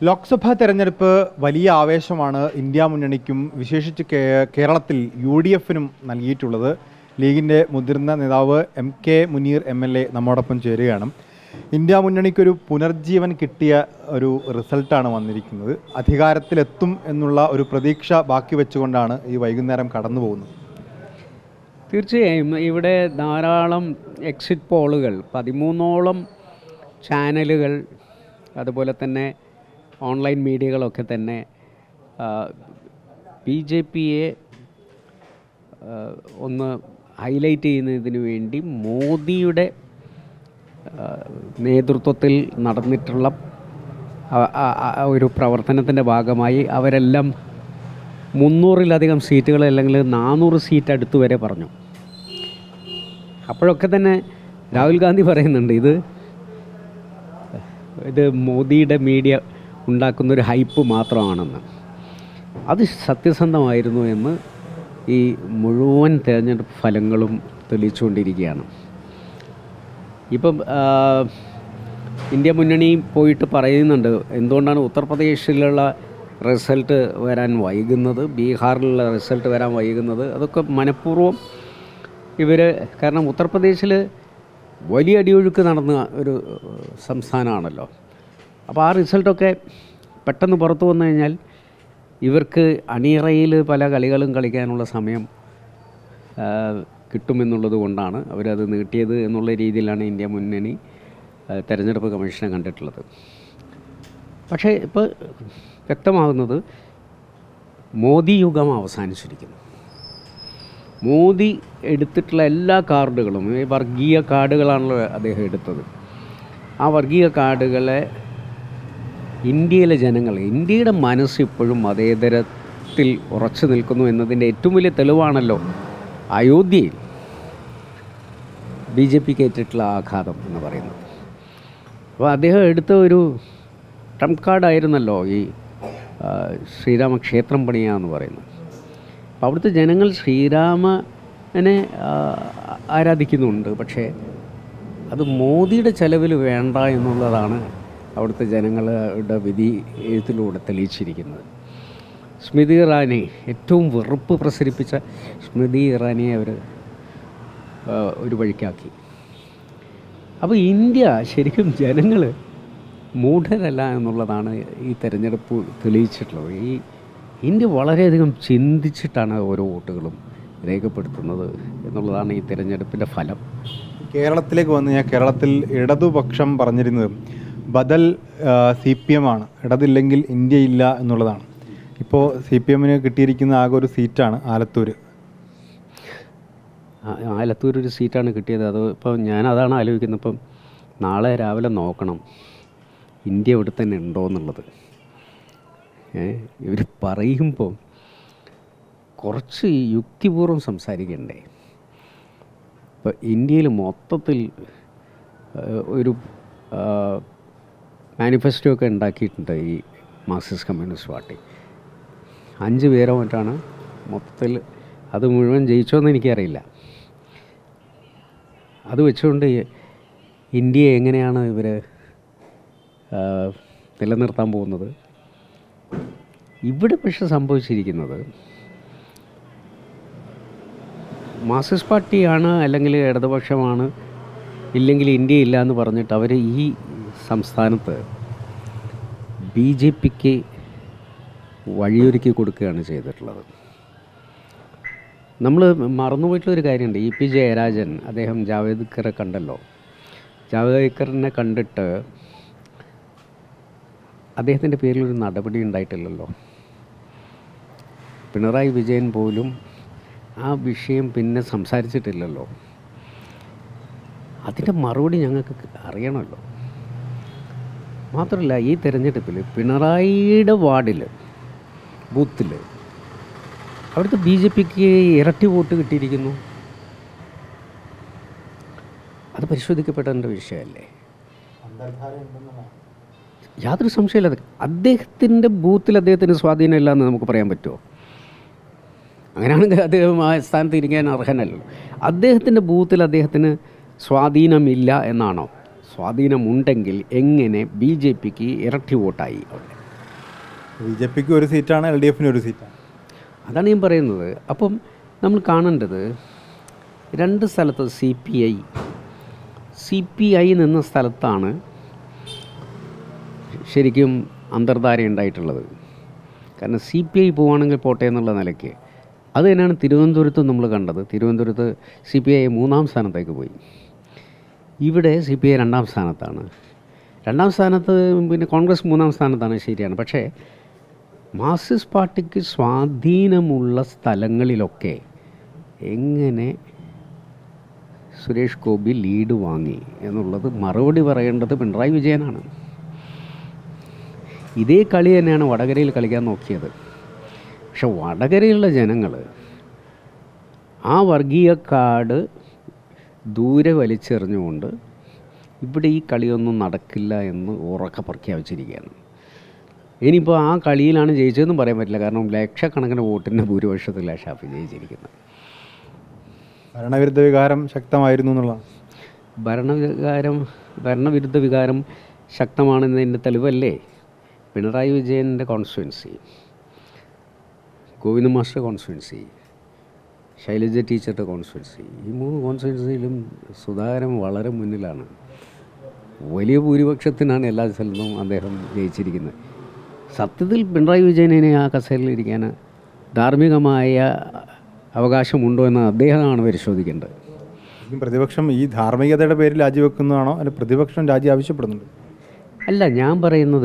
ലോക്സഭാ തെരഞ്ഞെടുപ്പ് വലിയ ആവേശമാണ് ഇന്ത്യ മുന്നണിക്കും വിശേഷിച്ച് കേരളത്തിൽ UDFനും നൽകിയിട്ടുള്ളത്. ലീഗിൻ്റെ മുതിർന്ന നേതാവ് MK മുനീർ MLA നമ്മോടൊപ്പം ചേരുകയാണ്. ഇന്ത്യ മുന്നണിക്കൊരു പുനർജീവൻ കിട്ടിയ ഒരു റിസൾട്ടാണ് വന്നിരിക്കുന്നത്. അധികാരത്തിലെത്തും എന്നുള്ള ഒരു പ്രതീക്ഷ ബാക്കി വെച്ചുകൊണ്ടാണ് ഈ വൈകുന്നേരം കടന്നു പോകുന്നത്. തീർച്ചയായും ഇവിടെ ധാരാളം എക്സിറ്റ് പോളുകൾ 13ഓളം ചാനലുകൾ അതുപോലെ തന്നെ ഓൺലൈൻ മീഡിയകളൊക്കെ തന്നെ BJPയെ ഒന്ന് ഹൈലൈറ്റ് ചെയ്യുന്നതിന് വേണ്ടി മോദിയുടെ നേതൃത്വത്തിൽ നടന്നിട്ടുള്ള ഒരു പ്രവർത്തനത്തിൻ്റെ ഭാഗമായി അവരെല്ലാം 300-ലധികം സീറ്റുകൾ അല്ലെങ്കിൽ 400 സീറ്റ് അടുത്ത് വരെ പറഞ്ഞു. അപ്പോഴൊക്കെ തന്നെ രാഹുൽ ഗാന്ധി പറയുന്നുണ്ട് ഇത് മോദിയുടെ മീഡിയ ഉണ്ടാക്കുന്നൊരു ഹൈപ്പ് മാത്രമാണെന്ന്. അത് സത്യസന്ധമായിരുന്നു എന്ന് ഈ മുഴുവൻ തെരഞ്ഞെടുപ്പ് ഫലങ്ങളും തെളിയിച്ചുകൊണ്ടിരിക്കുകയാണ്. ഇപ്പം ഇന്ത്യ മുന്നണി പോയിട്ട് പറയുന്നുണ്ട് എന്തുകൊണ്ടാണ് ഉത്തർപ്രദേശിലുള്ള റിസൾട്ട് വരാൻ വൈകുന്നത്, ബീഹാറിലുള്ള റിസൾട്ട് വരാൻ വൈകുന്നത്. അതൊക്കെ മനഃപൂർവ്വം കാരണം ഉത്തർപ്രദേശിൽ വലിയ അടിയൊഴുക്ക് നടന്ന ഒരു സംസ്ഥാനമാണല്ലോ. അപ്പോൾ ആ റിസൾട്ടൊക്കെ പെട്ടെന്ന് പുറത്തു വന്നു കഴിഞ്ഞാൽ ഇവർക്ക് അണിയറയിൽ പല കളികളും കളിക്കാനുള്ള സമയം കിട്ടുമെന്നുള്ളത് കൊണ്ടാണ് അവരത് നീട്ടിയത് എന്നുള്ള രീതിയിലാണ് ഇന്ത്യ മുന്നണി തെരഞ്ഞെടുപ്പ് കമ്മീഷനെ കണ്ടിട്ടുള്ളത്. പക്ഷേ ഇപ്പോൾ വ്യക്തമാകുന്നത് മോദി യുഗം അവസാനിച്ചിരിക്കുന്നു. മോദി എടുത്തിട്ടുള്ള എല്ലാ കാർഡുകളും വർഗീയ കാർഡുകളാണല്ലോ അദ്ദേഹം എടുത്തത്. ആ വർഗീയ കാർഡുകളെ ഇന്ത്യയിലെ ജനങ്ങൾ, ഇന്ത്യയുടെ മനസ്സ് ഇപ്പോഴും മതേതരത്തിൽ ഉറച്ചു നിൽക്കുന്നു എന്നതിൻ്റെ ഏറ്റവും വലിയ തെളിവാണല്ലോ അയോധ്യയിൽ BJPക്ക് ഏറ്റിട്ടുള്ള ആഘാതം എന്ന് പറയുന്നത്. അപ്പോൾ അദ്ദേഹം എടുത്ത ഒരു ട്രംപ് കാർഡായിരുന്നല്ലോ ഈ ശ്രീരാമക്ഷേത്രം പണിയുക എന്ന് പറയുന്നത്. അപ്പോൾ അവിടുത്തെ ജനങ്ങൾ ശ്രീരാമനെ ആരാധിക്കുന്നുണ്ട്. പക്ഷേ അത് മോദിയുടെ ചെലവിൽ വേണ്ട എന്നുള്ളതാണ് അവിടുത്തെ ജനങ്ങളുടെ വിധി എഴുത്തിലൂടെ തെളിയിച്ചിരിക്കുന്നത്. സ്മൃതി ഇറാനി, ഏറ്റവും വെറുപ്പ് പ്രസരിപ്പിച്ച സ്മൃതി ഇറാനിയെ അവർ ഒരു വഴിക്കാക്കി. അപ്പോൾ ഇന്ത്യ ശരിക്കും ജനങ്ങൾ മൂഢരല്ല എന്നുള്ളതാണ് ഈ തെരഞ്ഞെടുപ്പ് തെളിയിച്ചിട്ടുള്ളത്. ഇന്ത്യ വളരെയധികം ചിന്തിച്ചിട്ടാണ് ഓരോ വോട്ടുകളും രേഖപ്പെടുത്തുന്നത് എന്നുള്ളതാണ് ഈ തെരഞ്ഞെടുപ്പിൻ്റെ ഫലം. കേരളത്തിലേക്ക് വന്നു കഴിഞ്ഞാൽ കേരളത്തിൽ ഇടതുപക്ഷം പറഞ്ഞിരുന്നത് ബദൽ CPM ആണ്, ഇടതില്ലെങ്കിൽ ഇന്ത്യയില്ല എന്നുള്ളതാണ്. ഇപ്പോൾ CPMന് കിട്ടിയിരിക്കുന്ന ആകെ ഒരു സീറ്റാണ് ആലത്തൂർ. ഒരു സീറ്റാണ് കിട്ടിയത്. അത് ഇപ്പോൾ ഞാനതാണ് ആലോചിക്കുന്നത്. ഇപ്പം നാളെ രാവിലെ നോക്കണം ഇന്ത്യ ഇവിടെ തന്നെ ഉണ്ടോ എന്നുള്ളത്. ഇവർ പറയുമ്പോൾ കുറച്ച് യുക്തിപൂർവ്വം സംസാരിക്കണ്ടേ? ഇപ്പോൾ ഇന്ത്യയിൽ മൊത്തത്തിൽ ഒരു മാനിഫെസ്റ്റോ ഒക്കെ ഉണ്ടാക്കിയിട്ടുണ്ട് ഈ മാർക്സിസ്റ്റ് കമ്മ്യൂണിസ്റ്റ് പാർട്ടി. 5 പേരോ മറ്റാണ് മൊത്തത്തിൽ. അത് മുഴുവൻ ജയിച്ചോന്ന് എനിക്കറിയില്ല. അത് വെച്ചുകൊണ്ട് ഇന്ത്യയെ എങ്ങനെയാണ് ഇവർ നിലനിർത്താൻ പോകുന്നത്? ഇവിടെ പക്ഷെ സംഭവിച്ചിരിക്കുന്നത് മാർക്സിസ്റ്റ് പാർട്ടിയാണ് അല്ലെങ്കിൽ ഇടതുപക്ഷമാണ്, ഇല്ലെങ്കിൽ ഇന്ത്യ ഇല്ല എന്ന് പറഞ്ഞിട്ട് അവർ ഈ സംസ്ഥാനത്ത് BJPക്ക് വഴിയൊരുക്കി കൊടുക്കുകയാണ് ചെയ്തിട്ടുള്ളത്. നമ്മൾ മറന്നുപോയിട്ടുള്ളൊരു കാര്യമുണ്ട്. EP ജയരാജൻ, അദ്ദേഹം ജാവേദ്കറെ കണ്ടല്ലോ. ജാവേദ്കറിനെ കണ്ടിട്ട് അദ്ദേഹത്തിൻ്റെ പേരിലൊരു നടപടി ഉണ്ടായിട്ടില്ലല്ലോ. പിണറായി വിജയൻ പോലും ആ വിഷയം പിന്നെ സംസാരിച്ചിട്ടില്ലല്ലോ. അതിൻ്റെ മറുപടി ഞങ്ങൾക്ക് അറിയണമല്ലോ. മാത്രമല്ല ഈ തെരഞ്ഞെടുപ്പിൽ പിണറായിയുടെ വാർഡിൽ ബൂത്തിൽ അവിടുത്തെ BJPക്ക് ഇരട്ടി വോട്ട് കിട്ടിയിരിക്കുന്നു. അത് പരിശോധിക്കപ്പെടേണ്ട വിഷയമല്ലേ? യാതൊരു സംശയമില്ല. അദ്ദേഹത്തിൻ്റെ ബൂത്തിൽ അദ്ദേഹത്തിന് സ്വാധീനമില്ല എന്ന് നമുക്ക് പറയാൻ പറ്റുമോ? അങ്ങനെയാണെങ്കിൽ അദ്ദേഹം ആ സ്ഥാനത്ത് ഇരിക്കാൻ അർഹനല്ലോ. അദ്ദേഹത്തിൻ്റെ ബൂത്തിൽ അദ്ദേഹത്തിന് സ്വാധീനമില്ല എന്നാണോ? സ്വാധീനമുണ്ടെങ്കിൽ എങ്ങനെ BJPക്ക് ഇരട്ടി വോട്ടായി അവിടെ? BJP ഒരു സീറ്റാണ്, LDF ഒരു സീറ്റാണ്. അതാണ് ഞാൻ പറയുന്നത്. അപ്പം നമ്മൾ കാണേണ്ടത് രണ്ട് സ്ഥലത്ത് CPI നിന്ന സ്ഥലത്താണ് ശരിക്കും അന്തർധാര ഉണ്ടായിട്ടുള്ളത്. കാരണം CPI പോവുകയാണെങ്കിൽ പോട്ടെ എന്നുള്ള നിലയ്ക്ക് അത് തന്നെയാണ് തിരുവനന്തപുരത്തും നമ്മൾ കണ്ടത്. തിരുവനന്തപുരത്ത് CPI 3-ാം സ്ഥാനത്തേക്ക് പോയി. ഇവിടെ CPI 2-ാം സ്ഥാനത്താണ്. 2-ാം സ്ഥാനത്ത് പിന്നെ കോൺഗ്രസ് 3-ാം സ്ഥാനത്താണ്, ശരിയാണ്. പക്ഷേ മാർക്സിസ്റ്റ് പാർട്ടിക്ക് സ്വാധീനമുള്ള സ്ഥലങ്ങളിലൊക്കെ എങ്ങനെ സുരേഷ് ഗോപി ലീഡ് വാങ്ങി എന്നുള്ളത് മറുപടി പറയേണ്ടത് പിണറായി വിജയനാണ്. ഇതേ കളി തന്നെയാണ് വടകരയിൽ കളിക്കാൻ നോക്കിയത്. പക്ഷെ വടകരയിലുള്ള ജനങ്ങൾ ആ വർഗീയ കാർഡ് ദൂരെ വലിച്ചെറിഞ്ഞുകൊണ്ട് ഇവിടെ ഈ കളിയൊന്നും നടക്കില്ല എന്ന് ഉറക്കെ പ്രഖ്യാപിച്ചിരിക്കുകയാണ്. ഇനിയിപ്പോൾ ആ കളിയിലാണ് ജയിച്ചതെന്നും പറയാൻ പറ്റില്ല. കാരണം ലക്ഷക്കണക്കിന് വോട്ടിൻ്റെ ഭൂരിപക്ഷത്തിലാണ് ഷാഫി ജയിച്ചിരിക്കുന്നത്. ഭരണവിരുദ്ധ വികാരം ശക്തമായിരുന്നു എന്നുള്ളതാണ്. ഭരണവിരുദ്ധ വികാരം ശക്തമാണെന്നതിൻ്റെ തെളിവല്ലേ പിണറായി വിജയൻ്റെ constituency, Govinda master constituency, Shailaja ടീച്ചറുടെ കോൺസ്റ്റിറ്റ്യുവൻസി, ഈ 3 കോൺസ്റ്റിറ്റ്യുവൻസിയിലും സുധാകരൻ വളരെ മുന്നിലാണ്. വലിയ ഭൂരിപക്ഷത്തിനാണ് എല്ലാ സ്ഥലത്തും അദ്ദേഹം ജയിച്ചിരിക്കുന്നത്. സത്യത്തിൽ പിണറായി വിജയനെ ആ കസേരയിലിരിക്കാൻ ധാർമ്മികമായ അവകാശമുണ്ടോ എന്ന് അദ്ദേഹമാണ് പരിശോധിക്കേണ്ടത്. പ്രതിപക്ഷം ഈ ധാർമ്മികതയുടെ പേരിൽ രാജിവെക്കുന്നതാണോ, അല്ല പ്രതിപക്ഷം രാജി ആവശ്യപ്പെടുന്നുണ്ട്? അല്ല, ഞാൻ പറയുന്നത്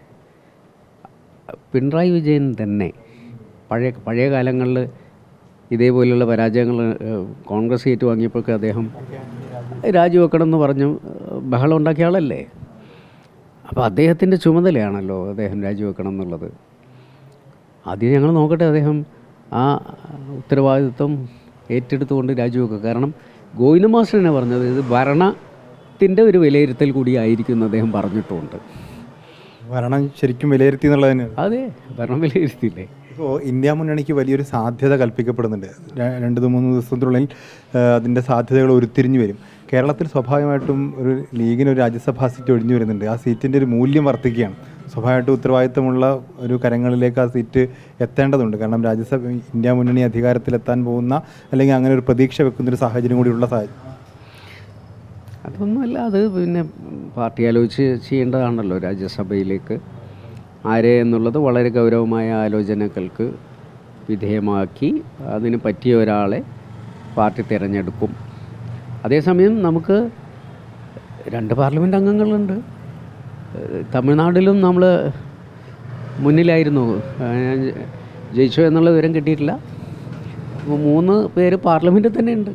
പിണറായി വിജയൻ തന്നെ പഴയ കാലങ്ങളിൽ ഇതേപോലെയുള്ള പരാജയങ്ങൾ കോൺഗ്രസ് ഏറ്റുവാങ്ങിയപ്പോഴൊക്കെ അദ്ദേഹം രാജിവെക്കണം എന്ന് പറഞ്ഞു ബഹളം ഉണ്ടാക്കിയ ആളല്ലേ. അപ്പോൾ അദ്ദേഹത്തിൻ്റെ ചുമതലയാണല്ലോ അദ്ദേഹം രാജിവെക്കണം എന്നുള്ളത്. ആദ്യം ഞങ്ങൾ നോക്കട്ടെ അദ്ദേഹം ആ ഉത്തരവാദിത്വം ഏറ്റെടുത്തുകൊണ്ട് രാജിവെക്കുക. കാരണം ഗോവിന്ദ മാസ്റ്റർ തന്നെ പറഞ്ഞത് ഇത് ഭരണത്തിൻ്റെ ഒരു വിലയിരുത്തൽ കൂടി ആയിരിക്കും എന്ന് അദ്ദേഹം പറഞ്ഞിട്ടുമുണ്ട്. ഭരണം ശരിക്കും വിലയിരുത്തി എന്നുള്ളത് തന്നെയാണ്. അതെ, ഭരണം വിലയിരുത്തിയില്ലേ. ഇപ്പോൾ ഇന്ത്യ മുന്നണിക്ക് വലിയൊരു സാധ്യത കൽപ്പിക്കപ്പെടുന്നുണ്ട്. 2-3 ദിവസത്തിനുള്ളിൽ അതിൻ്റെ സാധ്യതകൾ ഉരുത്തിരിഞ്ഞു വരും. കേരളത്തിൽ സ്വാഭാവികമായിട്ടും ഒരു ലീഗിനൊരു രാജ്യസഭാ സീറ്റ് ഒഴിഞ്ഞു വരുന്നുണ്ട്. ആ സീറ്റിൻ്റെ ഒരു മൂല്യം വർദ്ധിക്കുകയാണ്. സ്വാഭാവികമായിട്ടും ഉത്തരവാദിത്തമുള്ള ഒരു കരങ്ങളിലേക്ക് ആ സീറ്റ് എത്തേണ്ടതുണ്ട്. കാരണം ഇന്ത്യ മുന്നണി അധികാരത്തിലെത്താൻ പോകുന്ന, അല്ലെങ്കിൽ അങ്ങനെ ഒരു പ്രതീക്ഷ വെക്കുന്നൊരു സാഹചര്യം കൂടിയുള്ള സാഹചര്യം. അതൊന്നുമല്ല, അത് പിന്നെ പാർട്ടി ആലോചിച്ച് ചെയ്യേണ്ടതാണല്ലോ. രാജ്യസഭയിലേക്ക് ആരെ എന്നുള്ളത് വളരെ ഗൗരവമായ ആലോചനകൾക്ക് വിധേയമാക്കി അതിന് പറ്റിയ ഒരാളെ പാർട്ടി തിരഞ്ഞെടുക്കും. അതേസമയം നമുക്ക് 2 പാർലമെൻറ്റ് അംഗങ്ങളുണ്ട്. തമിഴ്നാട്ടിലും നമ്മൾ മുന്നിലായിരുന്നു, ജയിച്ചോ എന്നുള്ള വിവരം കിട്ടിയിട്ടില്ല. അപ്പോൾ 3 പേര് പാർലമെൻറ്റിൽ തന്നെ ഉണ്ട്.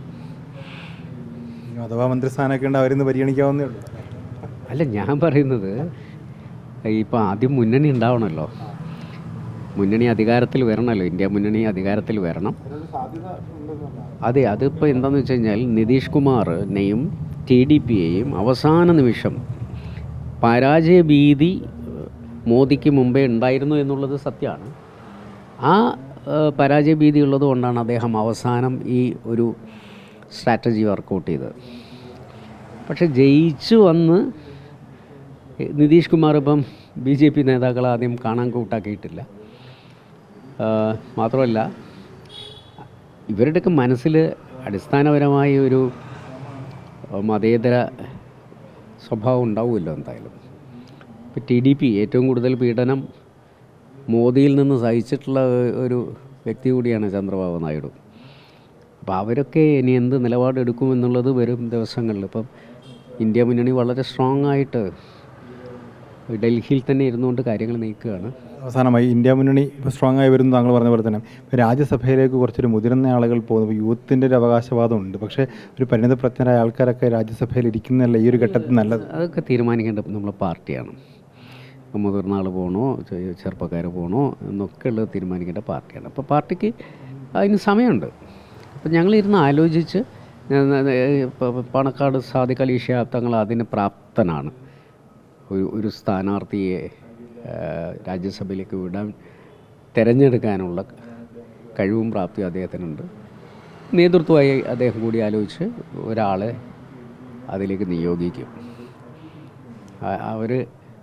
അഥവാ മന്ത്രിസ്ഥാനമൊക്കെ ഉണ്ട്, അവരിന്ന് പരിഗണിക്കാവുന്നേ ഉള്ളൂ. അല്ല, ഞാൻ പറയുന്നത് ഇപ്പോൾ ആദ്യം മുന്നണി ഉണ്ടാവണമല്ലോ. മുന്നണി അധികാരത്തിൽ വരണമല്ലോ. ഇന്ത്യ മുന്നണി അധികാരത്തിൽ വരണം. അതെ, അതിപ്പോൾ എന്താണെന്ന് വെച്ച് കഴിഞ്ഞാൽ നിതീഷ് കുമാറിനെയും TDPയെയും അവസാന നിമിഷം പരാജയ ഭീതി മോദിക്ക് മുമ്പേ ഉണ്ടായിരുന്നു എന്നുള്ളത് സത്യമാണ്. ആ പരാജയ ഭീതി ഉള്ളത് കൊണ്ടാണ് അദ്ദേഹം അവസാനം ഈ ഒരു സ്ട്രാറ്റജി വർക്കൗട്ട് ചെയ്തത്. പക്ഷെ ജയിച്ചു വന്ന് നിതീഷ് കുമാർ ഇപ്പം BJP നേതാക്കളെ ആദ്യം കാണാൻ കൂട്ടാക്കിയിട്ടില്ല. മാത്രമല്ല ഇവരുടെയൊക്കെ മനസ്സിൽ അടിസ്ഥാനപരമായി ഒരു മതേതര സ്വഭാവം ഉണ്ടാവുമല്ലോ എന്തായാലും. ഇപ്പോൾ TDP ഏറ്റവും കൂടുതൽ പീഡനം മോദിയിൽ നിന്ന് സഹിച്ചിട്ടുള്ള ഒരു വ്യക്തി കൂടിയാണ് ചന്ദ്രബാബു നായിഡു. അപ്പോൾ അവരൊക്കെ ഇനി എന്ത് നിലപാടെടുക്കുമെന്നുള്ളത് വരും ദിവസങ്ങളിൽ. ഇപ്പം ഇന്ത്യ മുന്നണി വളരെ സ്ട്രോങ് ആയിട്ട് ഡൽഹിയിൽ തന്നെ ഇരുന്നുകൊണ്ട് കാര്യങ്ങൾ നീക്കുകയാണ്. അവസാനമായി ഇന്ത്യ മുന്നണി ഇപ്പോൾ സ്ട്രോങ് ആയി വരുന്നു താങ്കൾ പറഞ്ഞ പോലെ തന്നെ. രാജ്യസഭയിലേക്ക് കുറച്ചൊരു മുതിർന്ന ആളുകൾ പോകുന്നു. യൂത്തിൻ്റെ ഒരു അവകാശവാദമുണ്ട്. പക്ഷേ ഒരു പരിണിതപ്രജ്ഞരായ ആൾക്കാരൊക്കെ രാജ്യസഭയിൽ ഇരിക്കുന്നതല്ല ഈ ഒരു ഘട്ടത്തിൽ നല്ലത്. അതൊക്കെ തീരുമാനിക്കേണ്ടത് നമ്മളെ പാർട്ടിയാണ്. മുതിർന്ന ആൾ പോകണോ ചെറുപ്പക്കാർ പോകണോ എന്നൊക്കെ ഉള്ളത് തീരുമാനിക്കേണ്ട പാർട്ടിയാണ്. അപ്പോൾ പാർട്ടിക്ക് അതിന് സമയമുണ്ട്. അപ്പം ഞങ്ങളിരുന്ന് ആലോചിച്ച് പാണക്കാട് സാദിഖ് അലി ശിഹാബ് തങ്ങൾ അതിന് പ്രാപ്തനാണ്. ഒരു സ്ഥാനാർത്ഥിയെ രാജ്യസഭയിലേക്ക് വിടാൻ തിരഞ്ഞെടുക്കാനുള്ള കഴിവും പ്രാപ്തിയും അദ്ദേഹത്തിനുണ്ട്. നേതൃത്വമായി അദ്ദേഹം കൂടി ആലോചിച്ച് ഒരാളെ അതിലേക്ക് നിയോഗിക്കും. അവർ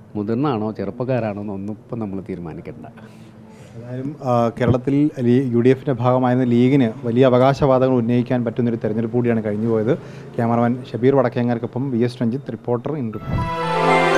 മുതിർന്നാണോ ചെറുപ്പക്കാരാണോ എന്നൊന്നും ഇപ്പം നമ്മൾ തീരുമാനിക്കേണ്ട. ഏതായാലും കേരളത്തിൽ UDFിൻ്റെ ഭാഗമായിരുന്ന ലീഗിന് വലിയ അവകാശവാദങ്ങൾ ഉന്നയിക്കാൻ പറ്റുന്നൊരു തെരഞ്ഞെടുപ്പ് കൂടിയാണ് കഴിഞ്ഞുപോയത്. ക്യാമറമാൻ ഷബീർ വടക്കേങ്ങാർക്കൊപ്പം VS Ranjith, reporter in reporter.